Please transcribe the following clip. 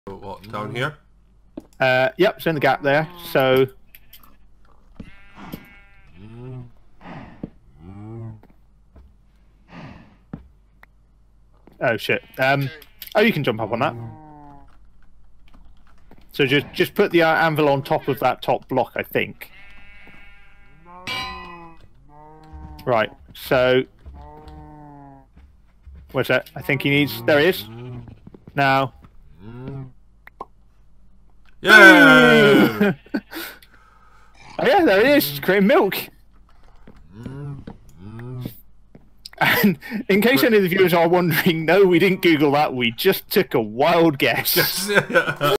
What, down here? Yep, it's in the gap there. So. Oh shit. Oh, you can jump up on that. So just put the anvil on top of that top block, I think. Right. So. Where's that? I think he needs. There he is. Now. Yeah. Oh yeah, there it is. It's creating milk. And in case any of the viewers are wondering, no, we didn't Google that. We just took a wild guess.